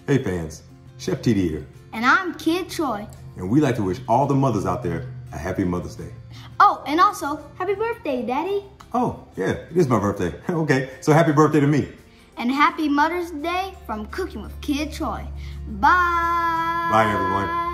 Hey fans, Chef TD here. And I'm Kid Troy. And we like to wish all the mothers out there a happy Mother's Day. Oh, and also, happy birthday, Daddy. Oh, yeah, it is my birthday. Okay, so happy birthday to me. And happy Mother's Day from Cooking with Kid Troy. Bye. Bye, everyone.